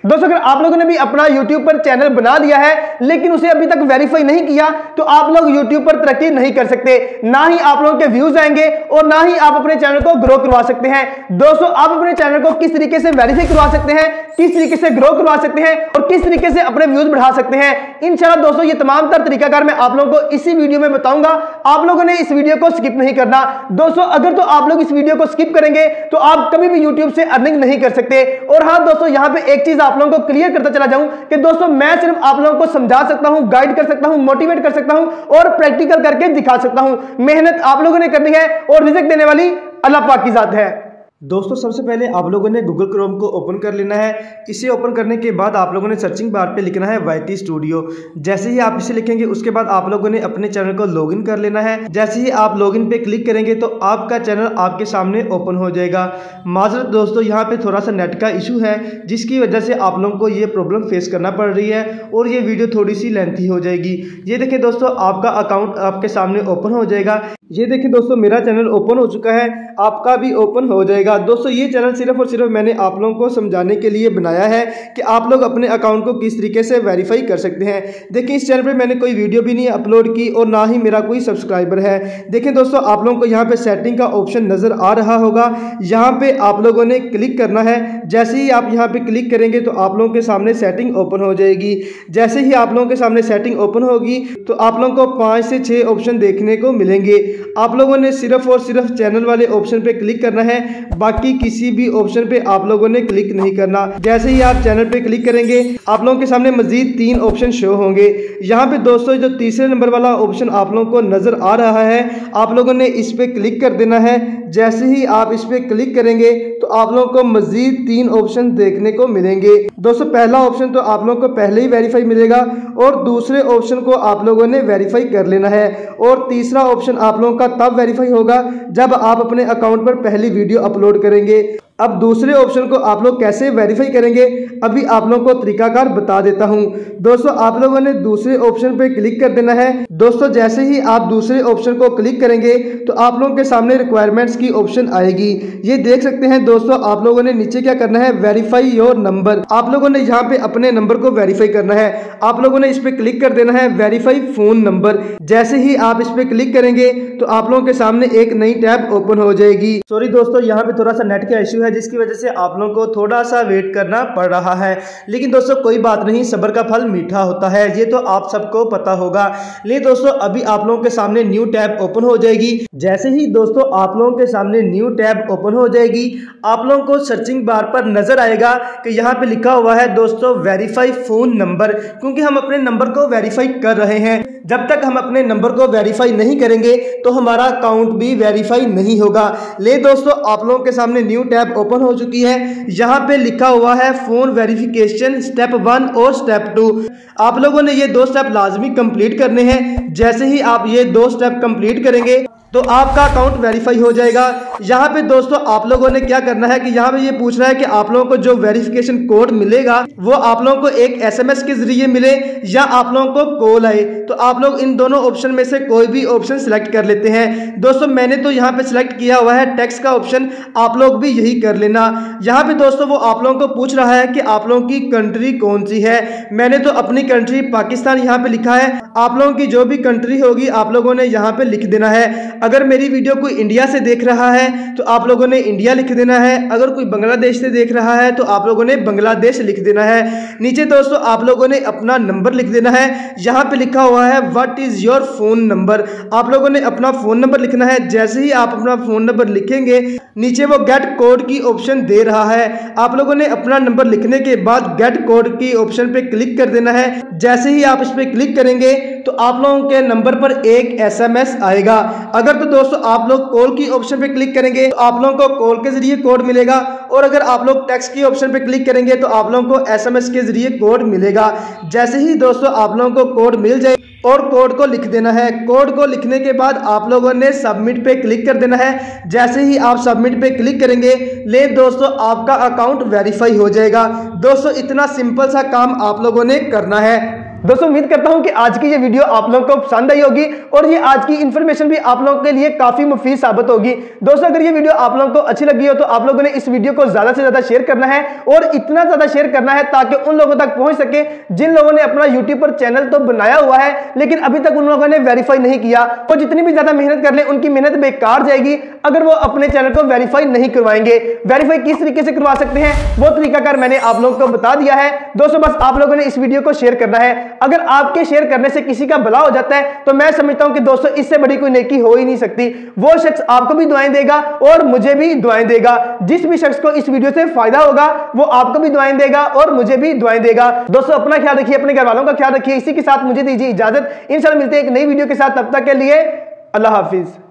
दोस्तों अगर आप लोगों ने भी अपना YouTube पर चैनल बना दिया है लेकिन उसे अभी तक वेरीफाई नहीं किया तो आप लोग YouTube पर तरक्की नहीं कर सकते, ना ही आप लोगों के व्यूज आएंगे और ना ही आप अपने चैनल को ग्रो करवा सकते हैं। दोस्तों आप अपने चैनल को किस तरीके से वेरीफाई करवा सकते हैं, किस तरीके से ग्रो करवा सकते हैं और किस तरीके से अपने व्यूज बढ़ा सकते हैं, इंशाल्लाह दोस्तों ये तमाम तर तरीकाकार मैं आप लोगों को इसी वीडियो में बताऊंगा। आप लोगों ने इस वीडियो को स्किप नहीं करना। दोस्तों अगर तो आप लोग इस वीडियो को स्किप करेंगे तो आप कभी भी YouTube से अर्निंग नहीं कर सकते। और हाँ दोस्तों यहां पे एक चीज आप लोगों को क्लियर करता चला जाऊं कि दोस्तों मैं सिर्फ आप लोगों को समझा सकता हूं, गाइड कर सकता हूं, मोटिवेट कर सकता हूं और प्रैक्टिकल करके दिखा सकता हूं। मेहनत आप लोगों ने करनी है और रिजल्ट देने वाली अल्लाह पाक की जात है। दोस्तों सबसे पहले आप लोगों ने गूगल क्रोम को ओपन कर लेना है। इसे ओपन करने के बाद आप लोगों ने सर्चिंग बार पे लिखना है YT स्टूडियो। जैसे ही आप इसे लिखेंगे उसके बाद आप लोगों ने अपने चैनल को लॉगिन कर लेना है। जैसे ही आप लॉगिन पे क्लिक करेंगे तो आपका चैनल आपके सामने ओपन हो जाएगा। माजरत दोस्तों यहाँ पे थोड़ा सा नेट का इशू है जिसकी वजह से आप लोगों को ये प्रॉब्लम फेस करना पड़ रही है और ये वीडियो थोड़ी सी लेंथी हो जाएगी। ये देखिए दोस्तों आपका अकाउंट आपके सामने ओपन हो जाएगा। ये देखिए दोस्तों मेरा चैनल ओपन हो चुका है, आपका भी ओपन हो जाएगा। दोस्तों ये चैनल सिर्फ और सिर्फ मैंने आप लोगों को समझाने के लिए बनाया है कि आप लोग अपने अकाउंट को किस तरीके से वेरीफाई कर सकते हैं। देखिए इस चैनल पे मैंने कोई वीडियो भी नहीं अपलोड की और ना ही मेरा कोई सब्सक्राइबर है। देखिए दोस्तों आप लोगों को यहाँ पे सेटिंग का ऑप्शन नजर आ रहा होगा, यहाँ पे आप लोगों ने क्लिक करना है। जैसे ही आप यहाँ पे क्लिक करेंगे तो आप लोगों के सामने सेटिंग ओपन हो जाएगी। जैसे ही आप लोगों के सामने सेटिंग ओपन होगी तो आप लोगों को 5 से 6 ऑप्शन देखने को मिलेंगे। आप लोगों ने सिर्फ और सिर्फ चैनल वाले ऑप्शन पे क्लिक करना है, बाकी किसी भी ऑप्शन पे आप लोगों ने क्लिक नहीं करना। जैसे ही आप चैनल पे क्लिक करेंगे आप लोगों के सामने मजीद 3 ऑप्शन शो होंगे। यहाँ पे दोस्तों जो तीसरे नंबर वाला ऑप्शन आप लोगों को नजर आ रहा है आप लोगों ने इस पे क्लिक कर देना है। जैसे ही आप इस पे क्लिक करेंगे तो आप लोगों को मजीद 3 ऑप्शन देखने को मिलेंगे। दोस्तों पहला ऑप्शन तो आप लोगों को पहले ही वेरीफाई मिलेगा और दूसरे ऑप्शन को आप लोगों ने वेरीफाई कर लेना है और तीसरा ऑप्शन आप लोगों का तब वेरीफाई होगा जब आप अपने अकाउंट पर पहली वीडियो अपलोड करेंगे। अब दूसरे ऑप्शन को आप लोग कैसे वेरीफाई करेंगे अभी आप लोगों को तरीकाकार बता देता हूं। दोस्तों आप लोगों ने दूसरे ऑप्शन पे क्लिक कर देना है। दोस्तों जैसे ही आप दूसरे ऑप्शन को क्लिक करेंगे तो आप लोगों के सामने रिक्वायरमेंट्स की ऑप्शन आएगी। ये देख सकते हैं दोस्तों आप लोगों ने नीचे क्या करना है, वेरीफाई योर नंबर। आप लोगों ने यहाँ पे अपने नंबर को वेरीफाई करना है। आप लोगों ने इस पे क्लिक कर देना है वेरीफाई फोन नंबर। जैसे ही आप इस पे क्लिक करेंगे तो आप लोगों के सामने एक नई टैब ओपन हो जाएगी। सॉरी दोस्तों यहाँ पे थोड़ा सा नेट का इश्यू है जिसकी वजह से आप लोगों को थोड़ा सा वेट करना पड़ रहा है, लेकिन दोस्तों कोई बात नहीं, सब्र का फल मीठा होता है, ये तो आप सबको पता होगा। ले दोस्तों अभी आप लोगों के सामने न्यू टैब ओपन हो जाएगी। जैसे ही दोस्तों आप लोगों के सामने न्यू टैब ओपन हो जाएगी आप लोगों को सर्चिंग बार पर नजर आएगा कि यहाँ पे लिखा हुआ है दोस्तों वेरीफाई फोन नंबर, क्योंकि हम अपने नंबर को वेरीफाई कर रहे हैं। जब तक हम अपने नंबर को वेरीफाई नहीं करेंगे तो हमारा अकाउंट भी वेरीफाई नहीं होगा। ले दोस्तों आप लोगों के सामने न्यू टैब ओपन हो चुकी है। यहाँ पे लिखा हुआ है फोन वेरिफिकेशन स्टेप 1 और स्टेप 2। आप लोगों ने ये 2 स्टेप लाजमी कंप्लीट करने हैं। जैसे ही आप ये 2 स्टेप कंप्लीट करेंगे तो आपका अकाउंट वेरीफाई हो जाएगा। यहाँ पे दोस्तों आप लोगों ने क्या करना है कि यहाँ पे ये पूछ रहा है कि आप लोगों को जो वेरिफिकेशन कोड मिलेगा वो आप लोगों को एक SMS के जरिए मिले या आप लोगों को कॉल आए। तो आप लोग इन दोनों ऑप्शन में से कोई भी ऑप्शन सिलेक्ट कर लेते हैं। दोस्तों मैंने तो यहाँ पे सिलेक्ट किया हुआ है टेक्स्ट का ऑप्शन, आप लोग भी यही कर लेना। यहाँ पे दोस्तों वो आप लोगों को पूछ रहा है कि आप लोगों की कंट्री कौन सी है। मैंने तो अपनी कंट्री पाकिस्तान यहाँ पे लिखा है। आप लोगों की जो भी कंट्री होगी आप लोगों ने यहाँ पे लिख देना है। अगर मेरी वीडियो कोई इंडिया से देख रहा है तो आप लोगों ने इंडिया लिख देना है। अगर कोई बांग्लादेश से देख रहा है तो आप लोगों ने बांग्लादेश लिख देना है। नीचे दोस्तों आप लोगों ने अपना नंबर लिख देना है। यहाँ पे लिखा हुआ है what is your phone number. आप लोगों ने अपना फोन नंबर लिखना है। जैसे ही आप अपना फोन नंबर लिखेंगे नीचे वो गेट कोड की ऑप्शन दे रहा है। आप लोगों ने अपना नंबर लिखने के बाद गेट कोड की ऑप्शन पे क्लिक कर देना है। जैसे ही आप इस पे क्लिक करेंगे तो आप लोगों के नंबर पर एक SMS आएगा। अगर तो दोस्तों आप लोग कॉल की ऑप्शन पे क्लिक करेंगे तो आप लोगों को कॉल के जरिए कोड मिलेगा और अगर आप लोग टेक्स्ट की ऑप्शन पे क्लिक करेंगे तो आप लोगों को SMS के जरिए कोड मिलेगा। जैसे ही दोस्तों आप लोगों को कोड मिल जाए और कोड को लिख देना है। कोड को लिखने के बाद आप लोगों ने सबमिट पे क्लिक कर देना है। जैसे ही आप सबमिट पे क्लिक करेंगे ले दोस्तों आपका अकाउंट वेरीफाई हो जाएगा। दोस्तों इतना सिंपल सा काम आप लोगों ने करना है। दोस्तों उम्मीद करता हूं कि आज की ये वीडियो आप लोगों को पसंद आई होगी और ये आज की इन्फॉर्मेशन भी आप लोगों के लिए काफी मुफीद साबित होगी। दोस्तों अगर ये वीडियो आप लोगों को अच्छी लगी हो तो आप लोगों ने इस वीडियो को ज्यादा से ज्यादा शेयर करना है और इतना ज्यादा शेयर करना है ताकि उन लोगों तक पहुंच सके जिन लोगों ने अपना यूट्यूब पर चैनल तो बनाया हुआ है लेकिन अभी तक उन लोगों ने वेरीफाई नहीं किया। वो जितनी भी ज्यादा मेहनत कर ले उनकी मेहनत बेकार जाएगी अगर वो अपने चैनल को वेरीफाई नहीं करवाएंगे। वेरीफाई किस तरीके से करवा सकते हैं वो तरीकाकार मैंने आप लोगों को बता दिया है। दोस्तों बस आप लोगों ने इस वीडियो को शेयर करना है। अगर आपके शेयर करने से किसी का भला हो जाता है तो मैं समझता हूं कि दोस्तों इससे बड़ी कोई नेकी हो ही नहीं सकती। वो शख्स आपको भी दुआएं देगा और मुझे भी दुआएं देगा। जिस भी शख्स को इस वीडियो से फायदा होगा वो आपको भी दुआएं देगा और मुझे भी दुआएं देगा। दोस्तों अपना ख्याल रखिए, अपने घर वालों का ख्याल रखिए। इसी के साथ मुझे दीजिए इजाजत। इंशाल्लाह मिलते हैं एक नई वीडियो के साथ, तब तक के लिए अल्लाह हाफिज।